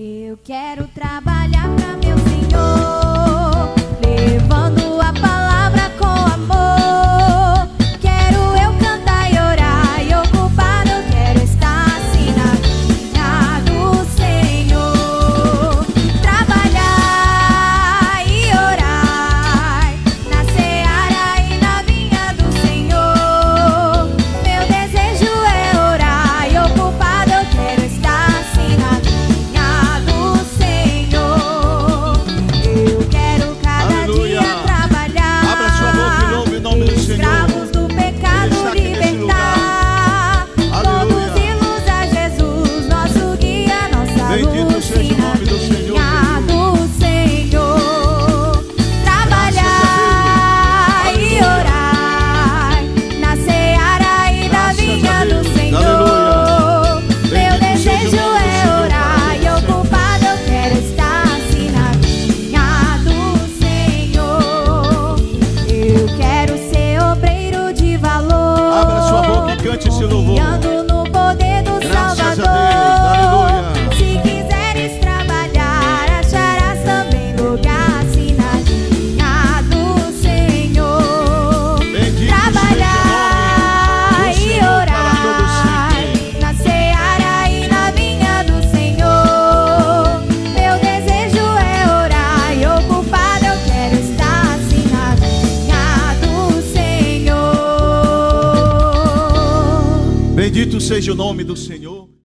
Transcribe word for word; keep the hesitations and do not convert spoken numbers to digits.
Eu quero trabalhar pra meu Senhor, levando a palavra com amor. Quero eu cantar e orar e ocupar, eu quero estar assim na vinha do Senhor. Trabalhar e orar na seara e na vinha do Senhor. Meu desejo é orar e ocupar, eu quero estar assim na vinha do Senhor. Eu quero cada Aleluia. dia trabalhar. Abra sua boca e louve o nome do Senhor. Escravos do pecado Ele está aqui nesse libertar. Aleluia. Conduzimos a Jesus, nosso guia, nossa Bendito luz, seja o nome do Senhor, vinha do Senhor. Trabalhar Graças a Deus. e orar na seara e na Graças a vinha do Deus. Senhor. Aleluia. Meu Bendito seja o desejo nome do é Senhor, orar Pai. e ocupado, eu quero estar assim na vinha do Senhor. Eu quero ser obreiro de valor. Abra sua boca e cante esse louvor. Confiando no poder do Graças a Salvador. Deus. Aleluia. Se quiseres trabalhar, acharás também lugar assim na vinha do Senhor. Bendito Trabalhar seja o nome do e Senhor para todo orar sempre. na seara e na vinha do Senhor. Meu desejo é orar e ocupado, eu quero estar assim na vinha do Senhor. Bendito seja o nome do Senhor.